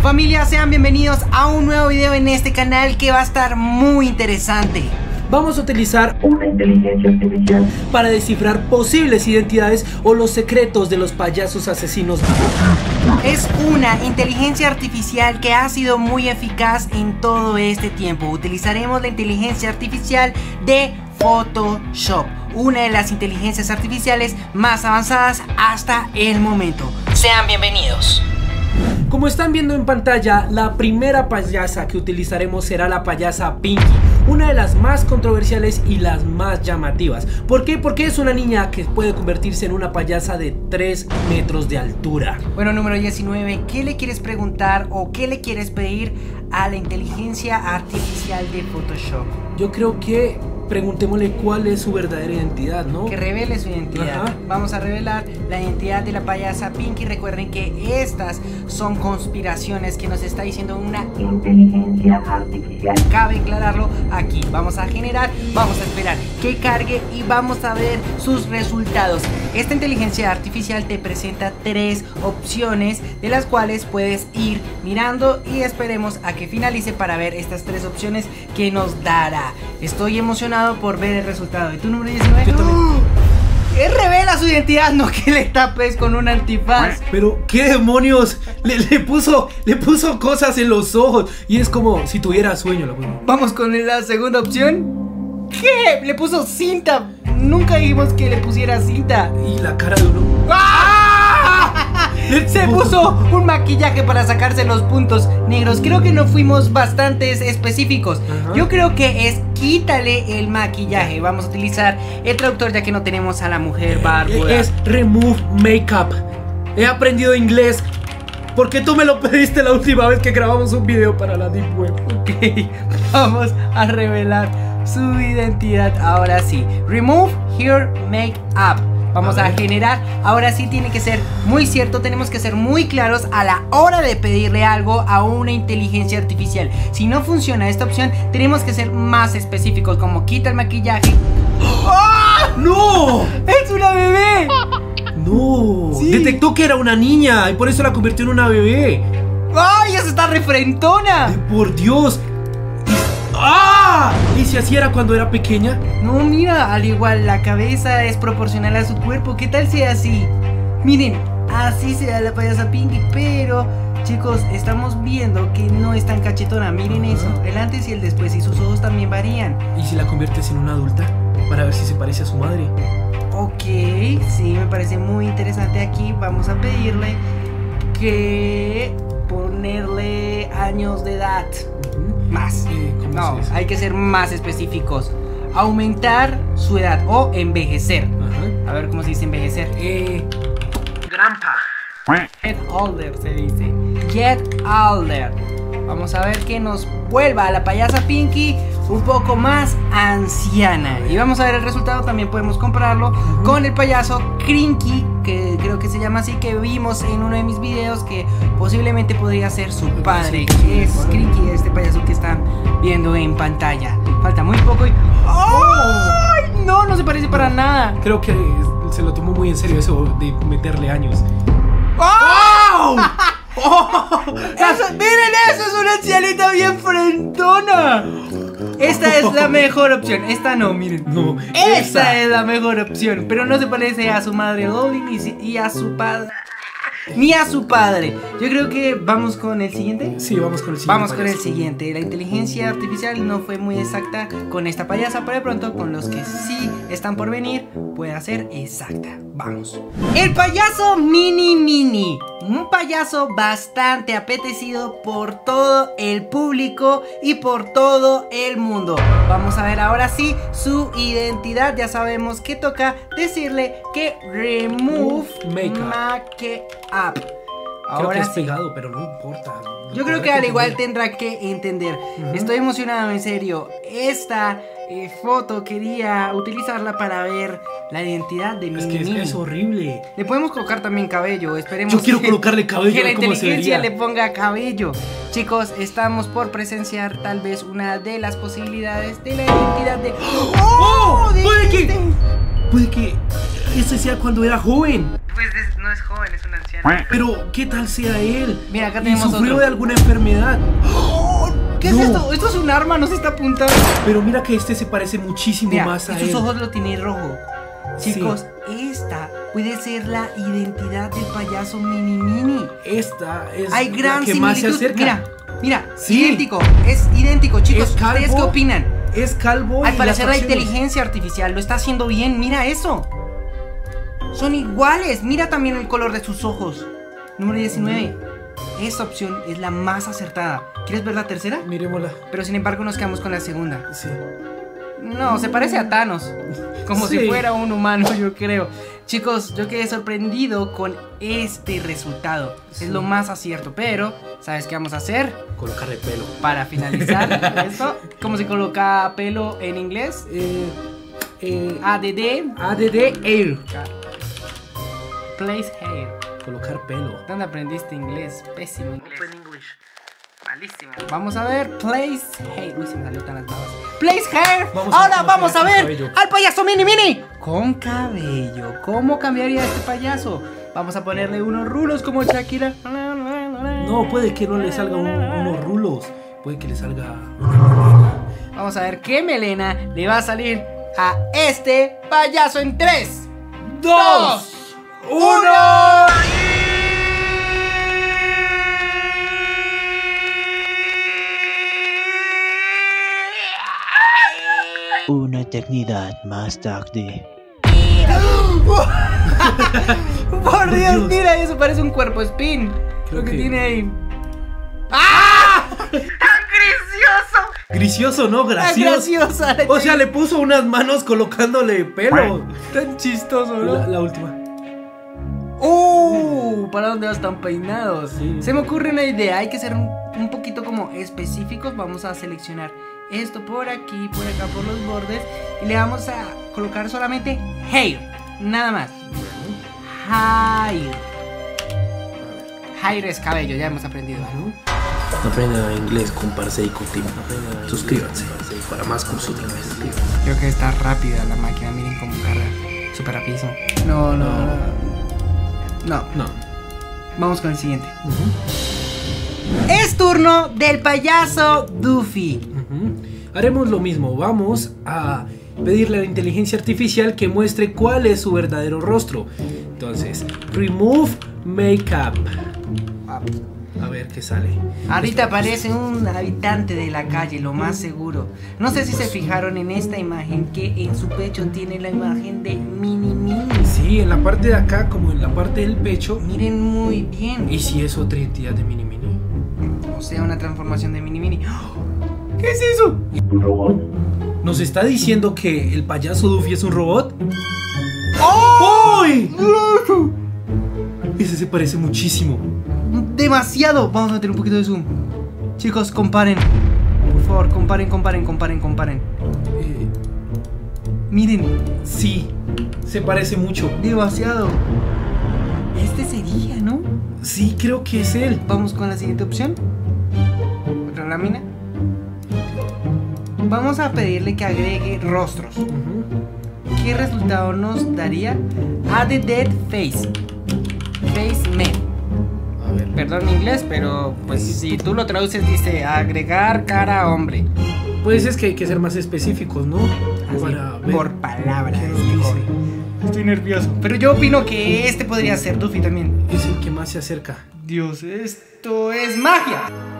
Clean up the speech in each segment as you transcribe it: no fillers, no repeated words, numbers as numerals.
Familia, sean bienvenidos a un nuevo video en este canal que va a estar muy interesante. Vamos a utilizar una inteligencia artificial para descifrar posibles identidades o los secretos de los payasos asesinos. Es una inteligencia artificial que ha sido muy eficaz en todo este tiempo. Utilizaremos la inteligencia artificial de Photoshop, una de las inteligencias artificiales más avanzadas hasta el momento. Sean bienvenidos. Como están viendo en pantalla, la primera payasa que utilizaremos será la payasa Pinky, una de las más controversiales y las más llamativas. ¿Por qué? Porque es una niña que puede convertirse en una payasa de 3 metros de altura. Bueno, número 19, ¿qué le quieres preguntar o qué le quieres pedir a la inteligencia artificial de Photoshop? Yo creo que preguntémosle cuál es su verdadera identidad, ¿no? Que revele su identidad. Ajá. Vamos a revelar la identidad de la payasa Pinky. Recuerden que estas son conspiraciones que nos está diciendo una inteligencia artificial. Cabe aclararlo aquí. Vamos a generar, vamos a esperar que cargue y vamos a ver sus resultados. Esta inteligencia artificial te presenta 3 opciones de las cuales puedes ir mirando y esperemos a que finalice para ver estas 3 opciones que nos dará. Estoy emocionado por ver el resultado. ¿Y tu número 19? Yo también. Él revela su identidad, no que le tapes con un antifaz. Pero qué demonios, le puso cosas en los ojos y es como si tuviera sueño. Vamos con la segunda opción. ¿Qué? Le puso cinta. Nunca dijimos que le pusiera cinta. Y la cara de uno. ¡Ah! Se puso un maquillaje para sacarse los puntos negros. Creo que no fuimos bastante específicos. Ajá. Yo creo que es quítale el maquillaje. Vamos a utilizar el traductor ya que no tenemos a la mujer barbuda. Es remove makeup. He aprendido inglés porque tú me lo pediste la última vez que grabamos un video para la Deep Web. Ok, vamos a revelar su identidad. Ahora sí, remove hair makeup. Vamos a generar, ahora sí tiene que ser muy cierto, tenemos que ser muy claros a la hora de pedirle algo a una inteligencia artificial. Si no funciona esta opción, tenemos que ser más específicos, como quita el maquillaje. ¡Oh! ¡No! ¡Es una bebé! ¡No! Sí. Detectó que era una niña y por eso la convirtió en una bebé. ¡Ay, ya se está refrentona! ¡Por Dios! ¡Ah! ¿Y si así era cuando era pequeña? No, mira, al igual la cabeza es proporcional a su cuerpo. ¿Qué tal sea así? Miren, así se da la payasa Pinky, pero chicos, estamos viendo que no es tan cachetona. Miren eso, el antes y el después, y sus ojos también varían. ¿Y si la conviertes en una adulta? Para ver si se parece a su madre. Ok, sí, me parece muy interesante. Aquí vamos a pedirle que ponerle años de edad. Más. No, hay que ser más específicos. Aumentar su edad o envejecer. Ajá. A ver cómo se dice envejecer. Grandpa. Get older se dice. Get older. Vamos a ver que nos vuelva a la payasa Pinky un poco más anciana. Y vamos a ver el resultado. También podemos compararlo con el payaso Crinky, que creo que se llama así, que vimos en uno de mis videos, que posiblemente podría ser su padre. Es Crinky, este payaso que están viendo en pantalla. Falta muy poco y... ¡ay! No, no se parece para nada. Creo que se lo tomó muy en serio eso de meterle años. ¡Oh! ¡Miren eso! ¡Es una ancianita bien frentona! Esta es la mejor opción. Esta no, miren. No, esta es la mejor opción. Pero no se parece a su madre Loli ni a su padre. Ni a su padre. Yo creo que vamos con el siguiente. Sí, vamos con el siguiente. Vamos con el siguiente. La inteligencia artificial no fue muy exacta con esta payasa, pero de pronto con los que sí están por venir puede ser exacta. Vamos. El payaso Mini. Un payaso bastante apetecido por todo el público y por todo el mundo. Vamos a ver ahora sí su identidad. Ya sabemos que toca decirle que remove makeup. Creo que es pegado, pero no importa. Yo creo que al igual tendrá que entender. Estoy emocionado, en serio. Esta foto quería utilizarla para ver la identidad de Mini. Es que es horrible. Le podemos colocar también cabello. Esperemos. Yo quiero colocarle cabello. Que la ¿cómo se inteligencia vería? le ponga cabello. Chicos, estamos por presenciar tal vez una de las posibilidades de la identidad de... ¡Oh! Puede que ese sea cuando era joven. Pues no es joven, es un anciano. Pero, ¿qué tal sea él? Mira, acá ¿Y tenemos sufrió otro. de alguna enfermedad? ¿Qué No. es esto? Esto es un arma, no se está apuntando. Pero mira que este se parece muchísimo Mira, más a sus él. ojos lo tiene rojo. Sí. Chicos, esta puede ser la identidad del payaso Mini Mini. Esta es Hay gran la que más se similitud. acerca. Mira, Sí. idéntico. Es idéntico, chicos. Es calvo. ¿Ustedes qué opinan? Es calvo. Al y parecer la las facciones. inteligencia artificial lo está haciendo bien. Mira eso. Son iguales. Mira también el color de sus ojos. Número 19. Esta opción es la más acertada. ¿Quieres ver la tercera? Miremosla. Pero sin embargo nos quedamos con la segunda. Sí. No, se parece a Thanos. Como Sí. si fuera un humano, yo creo. Chicos, yo quedé sorprendido con este resultado. Sí. Es lo más acierto. Pero, ¿sabes qué vamos a hacer? Colocarle pelo. Para finalizar esto, ¿cómo se coloca pelo en inglés? ADD. ADD Air. Place hair. Colocar pelo. ¿Dónde aprendiste inglés? Pésimo inglés. Open English. Malísimo. Vamos a ver. Place hair. Uy, se me salió tan las babas. Place hair. Vamos a Ahora ver vamos a con ver cabello. al payaso Mini Mini. Con cabello. ¿Cómo cambiaría este payaso? Vamos a ponerle unos rulos como Shakira. No, puede que no le salga unos rulos. Puede que le salga una melena. Vamos a ver qué melena le va a salir a este payaso en 3, 2, 1. Una eternidad más tarde. Por Dios, Dios. mira eso, parece un cuerpo spin. Creo Lo que que- tiene ahí. ¡Ah! ¡Tan gracioso! Gracioso, ¿no? ¡Tan Gracioso. graciosa! O sea, le puso unas manos colocándole pelo. Tan chistoso, La, ¿no? la última. ¿Para dónde vas tan peinados? Sí. Se me ocurre una idea, hay que ser un poquito como específicos. Vamos a seleccionar esto por aquí, por acá, por los bordes. Y le vamos a colocar solamente hair, nada más. Hair. Hair es cabello, ya hemos aprendido algo. Aprenda inglés con Parse y Coutinho. Suscríbanse para más cursos de inglés. Creo que está rápida la máquina, miren cómo carga. Súper rapidísimo. No. No. Vamos con el siguiente. Es turno del payaso Doofy. Haremos lo mismo. Vamos a pedirle a la inteligencia artificial que muestre cuál es su verdadero rostro. Entonces, remove makeup. A ver qué sale. Ahorita parece un habitante de la calle, lo más seguro. No sé si se fijaron en esta imagen que en su pecho tiene la imagen de Mini Mini. Sí, en la parte de acá, como en la parte del pecho. Miren muy bien. ¿Y si es otra entidad de Mini Mini? O sea, una transformación de Mini Mini. ¿Qué es eso? ¿Nos está diciendo que el payaso Doofy es un robot? ¡Ay! Ese se parece muchísimo. Demasiado. Vamos a meter un poquito de zoom. Chicos, comparen. Por favor, comparen. Miren, Sí, se parece mucho. demasiado. Este sería, ¿no? Sí, creo que es él. Vamos con la siguiente opción. Otra lámina. Vamos a pedirle que agregue rostros. ¿Qué resultado nos daría? Add the dead face. Face man. A ver. Perdón mi inglés, pero pues si tú lo traduces dice agregar cara hombre. Pues es que hay que ser más específicos, ¿no? Así, Para ver por palabra. qué nos este dice. joven. Estoy nervioso. Pero yo opino que este podría ser Doofy también. Es el que más se acerca. Dios, esto es magia.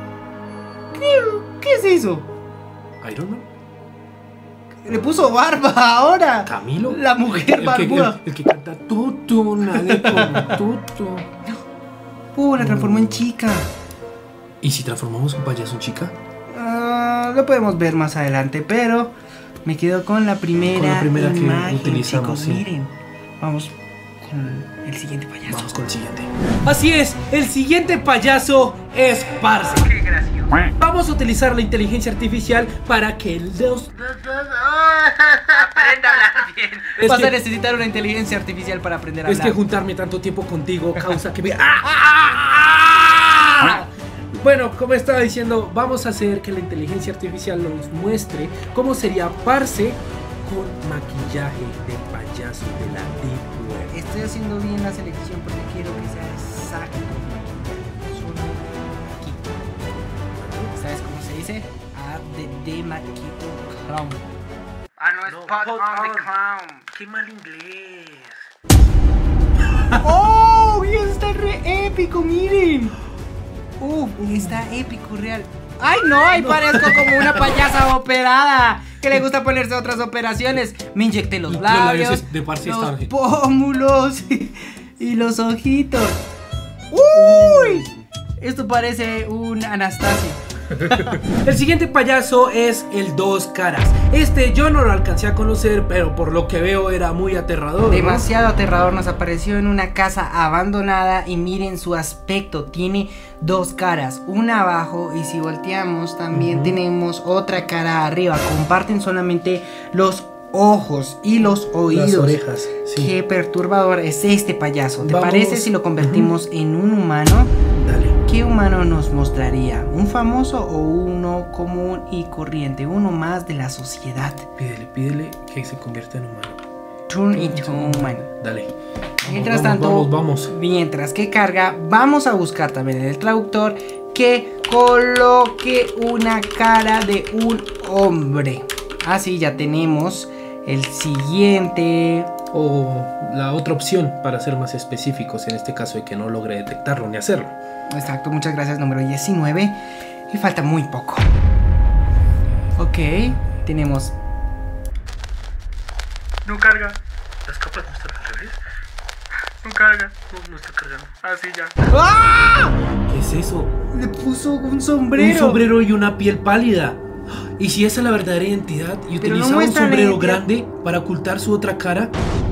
¿Qué es eso? Iron Man. Le puso barba ahora. Camilo. La mujer barbuda. El que canta Tutu, nadie como Tutu. La transformó en chica. ¿Y si transformamos un payaso en chica? Lo podemos ver más adelante, pero me quedo con la primera, Con la primera que imagen, utilizamos, chicos, sí. miren. Vamos con el siguiente payaso. Vamos con el siguiente. Así es, el siguiente payaso es Parse. Qué gracioso. Vamos a utilizar la inteligencia artificial para que los... Aprenda a hablar bien. Es Vas que- a necesitar una inteligencia artificial para aprender a Es hablar. que juntarme tanto tiempo contigo causa que me... Bueno, como estaba diciendo, vamos a hacer que la inteligencia artificial nos muestre cómo sería Parse con maquillaje de payaso de la Deep Web. estoy haciendo bien la selección porque quiero que sea exacto. Solo aquí. ¿Sabes cómo se dice? The Maquito Clown. Ah, no, es Pot on the Clown. Qué mal inglés. ¡Oh! Eso está re épico, miren. Está épico, real. ¡Ay, no! ¡Ay, parezco como una payasa operada! Que le gusta ponerse otras operaciones. Me inyecté los labios, los pómulos y los ojitos. ¡Uy! Esto parece un Anastasia. El siguiente payaso es el Dos Caras. Este yo no lo alcancé a conocer, pero por lo que veo era muy aterrador, ¿no? Demasiado aterrador. Nos apareció en una casa abandonada y miren su aspecto. Tiene dos caras, una abajo y si volteamos también tenemos otra cara arriba. Comparten solamente los ojos y los oídos. Las orejas, sí. Qué perturbador es este payaso. ¿Te parece si lo convertimos en un humano? Dale. ¿Qué humano nos mostraría? ¿Un famoso o uno común y corriente? Uno más de la sociedad. Pídele que se convierta en humano. Turn into human. Dale. Mientras tanto, vamos. Mientras que carga, vamos a buscar también en el traductor que coloque una cara de un hombre. Así ya tenemos el siguiente. O la otra opción para ser más específicos en este caso de que no logre detectarlo ni hacerlo. Exacto, muchas gracias, número 19. Y falta muy poco. Ok, tenemos. No carga. Las capas no están al revés. No carga. No está cargando. Así ya. ¡Ah! ¿Qué es eso? Le puso un sombrero. Un sombrero y una piel pálida. ¿Y si esa es la verdadera identidad y utilizaba un sombrero grande para ocultar su otra cara?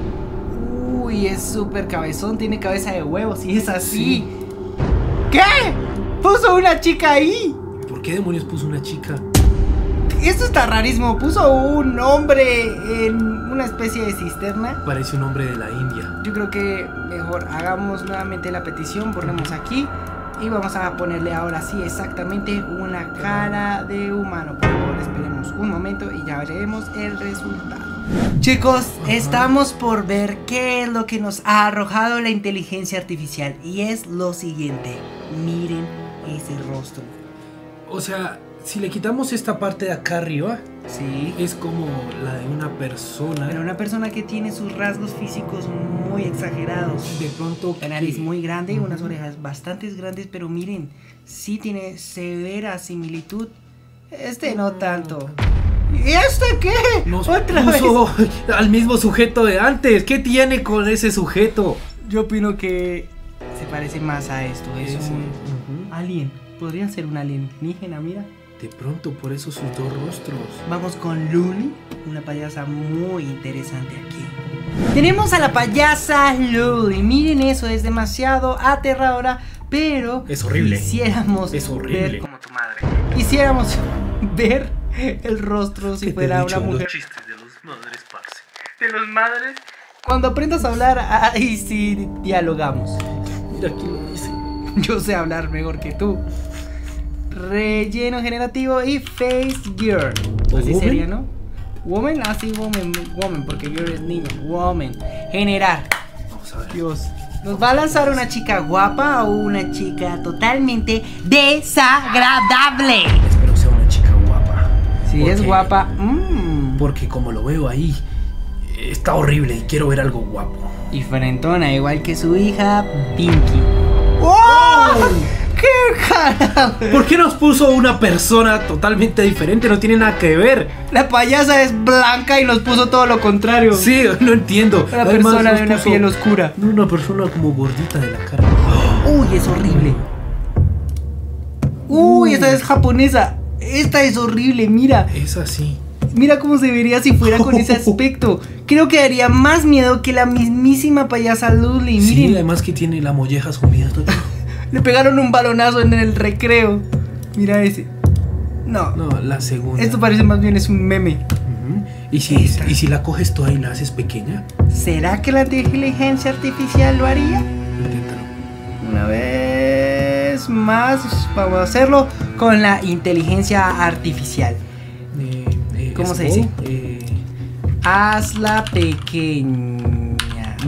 Uy, es súper cabezón, tiene cabeza de huevo, si es así. Sí. ¿Qué? Puso una chica ahí. ¿Por qué demonios puso una chica? Esto está rarísimo, puso un hombre en una especie de cisterna. Parece un hombre de la India. Yo creo que mejor hagamos nuevamente la petición, ponemos aquí. Y vamos a ponerle ahora sí exactamente una cara de humano. Por favor, esperemos un momento y ya veremos el resultado. Chicos, estamos por ver qué es lo que nos ha arrojado la inteligencia artificial. Y es lo siguiente. Miren ese rostro. O sea, si le quitamos esta parte de acá arriba, sí, es como la de una persona. Pero una persona que tiene sus rasgos físicos muy exagerados. De pronto la nariz muy grande y unas orejas bastante grandes, pero miren, sí tiene severa similitud. Este no tanto. ¿Y este qué? Nos ¿Otra puso vez? Al mismo sujeto de antes. ¿Qué tiene con ese sujeto? Yo opino que se parece más a esto. Es un alien. Podría ser un alienígena, mira. De pronto, por eso sus dos rostros. Vamos con Luli, una payasa muy interesante aquí. Tenemos a la payasa Luli. Miren eso, es demasiado aterradora, pero es horrible. Quisiéramos ver como tu madre. Quisiéramos ver el rostro si fuera una mujer. Los chistes de los madres, parce. De los madres. Cuando aprendas a hablar, ahí sí dialogamos. Mira, aquí lo dice. Yo sé hablar mejor que tú. Relleno generativo y face girl. Así sería, ¿no? Woman, así woman, porque girl es niño. Woman. Generar. Vamos a ver. Dios. ¿Nos va a lanzar una chica guapa o una chica totalmente desagradable? Espero sea una chica guapa. Si es guapa. Porque como lo veo ahí, está horrible y quiero ver algo guapo. Y frentona, igual que su hija Pinky. ¡Oh! ¡Qué cara! ¿Por qué nos puso una persona totalmente diferente? No tiene nada que ver. La payasa es blanca y nos puso todo lo contrario. Sí, no entiendo. Una persona de una piel oscura. Una persona como gordita de la cara. Uy, es horrible. Uy, esta es japonesa. Esta es horrible, mira. Es así. Mira cómo se vería si fuera con ese aspecto. Creo que daría más miedo que la mismísima payasa Luli. Miren. Sí, además que tiene la molleja sumida. Le pegaron un balonazo en el recreo. Mira ese. No. No, la segunda. Esto parece más bien es un meme. ¿Y si la coges toda y la haces pequeña? ¿Será que la inteligencia artificial lo haría? Inténtalo. Una vez más, vamos a hacerlo con la inteligencia artificial. ¿Cómo se dice? Hazla pequeña.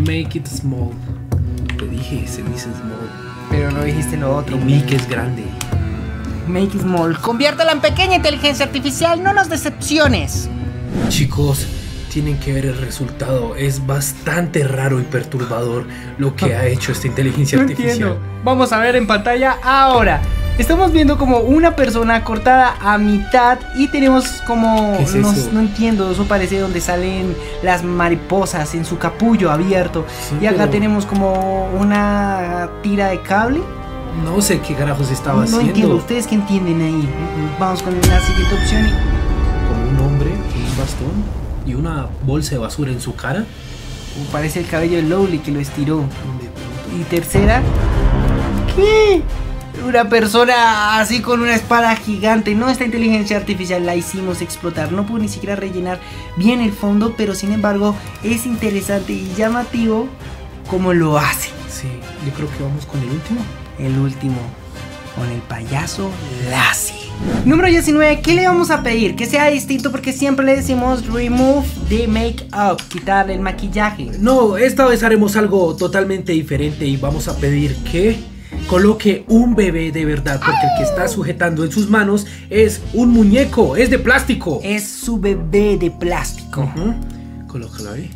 Make it small. Te dije, se dice small. Pero no dijiste lo otro. Y make es grande. Make it small. Conviértela en pequeña inteligencia artificial, no nos decepciones. Chicos, tienen que ver el resultado. Es bastante raro y perturbador lo que ha hecho esta inteligencia artificial. Entiendo. Vamos a ver en pantalla ahora. Estamos viendo como una persona cortada a mitad y tenemos como... ¿Qué es eso? No entiendo, eso parece donde salen las mariposas en su capullo abierto. Sí, y acá pero- tenemos como una tira de cable. No sé qué carajos estaba No haciendo. entiendo, ¿ustedes qué entienden ahí? Vamos con la siguiente opción. Como un hombre con un bastón y una bolsa de basura en su cara. Parece el cabello de Lowly que lo estiró. De pronto. Y tercera, ¿qué? Una persona así con una espada gigante. No, esta inteligencia artificial la hicimos explotar. No pudo ni siquiera rellenar bien el fondo, pero sin embargo es interesante y llamativo como lo hace. Sí, yo creo que vamos con el último. El último, con el payaso Lassie. Número 19, ¿qué le vamos a pedir? Que sea distinto porque siempre le decimos remove the make-up, quitar el maquillaje. No, esta vez haremos algo totalmente diferente y vamos a pedir que coloque un bebé de verdad, porque el que está sujetando en sus manos es un muñeco, es de plástico. Es su bebé de plástico. Ujú. Colócalo ahí.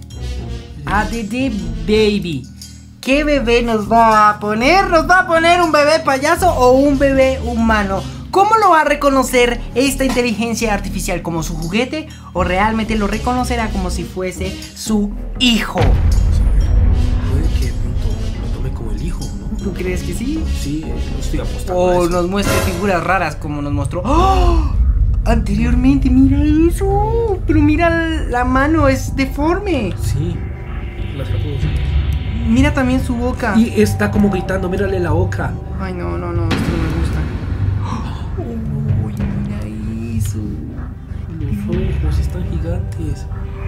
ADD Baby. ¿Qué bebé nos va a poner? ¿Nos va a poner un bebé payaso o un bebé humano? ¿Cómo lo va a reconocer esta inteligencia artificial? ¿Como su juguete? ¿O realmente lo reconocerá como si fuese su hijo? Puede que de pronto lo tome como el hijo, ¿no? ¿Tú crees que sí? Sí, no estoy apostando a O eso. nos muestre figuras raras como nos mostró ¡Oh! Anteriormente. Mira eso. Pero mira, la mano es deforme. Sí, las puedo usar. Mira también su boca. Y está como gritando, mírale la boca. Ay, no, esto no me gusta. Uy, mira eso. Los ojos están gigantes.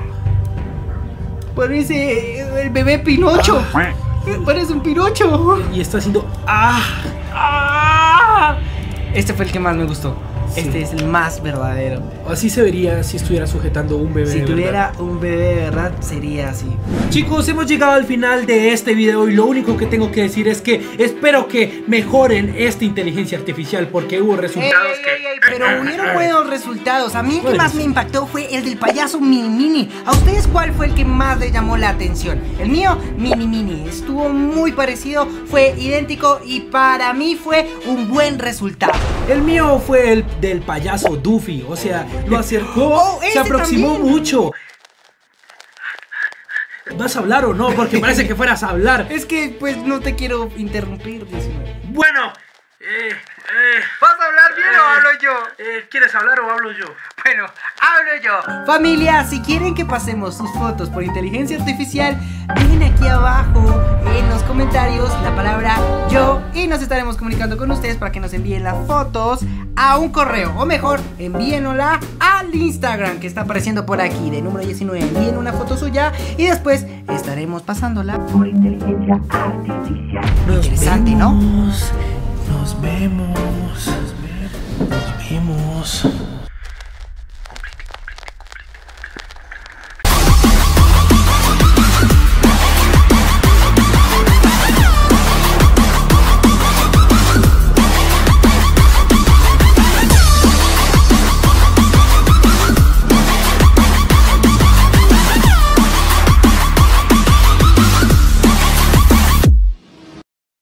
Parece el bebé Pinocho. Parece un Pinocho. Y está haciendo ¡ah! ¡Ah! Este fue el que más me gustó. Sí. Este es el más verdadero. Así se vería si estuviera sujetando un bebé. Si de tuviera verdad. un bebé de verdad, sería así. Chicos, hemos llegado al final de este video y lo único que tengo que decir es que espero que mejoren esta inteligencia artificial porque hubo resultados Pero hubieron buenos resultados. A mí el que Bueno, más sí. me impactó fue el del payaso Mini Mini. ¿A ustedes cuál fue el que más les llamó la atención? El mío, Mini Mini. Estuvo muy parecido, fue idéntico y para mí fue un buen resultado. El mío fue el del payaso Duffy, o sea, lo acercó, Oh, se ese aproximó también. mucho. ¿Vas a hablar o no? Porque parece que fueras a hablar. Es que pues no te quiero interrumpir. 19. Bueno, ¿Vas a hablar bien o hablo yo? ¿quieres hablar o hablo yo? Bueno, hablo yo. Familia, si quieren que pasemos sus fotos por inteligencia artificial, dejen aquí abajo en los comentarios la palabra yo y nos estaremos comunicando con ustedes para que nos envíen las fotos a un correo. O mejor, envíenla al Instagram que está apareciendo por aquí de número 19. Envíen una foto suya y después estaremos pasándola por inteligencia artificial. Interesante, ¿no? Nos vemos.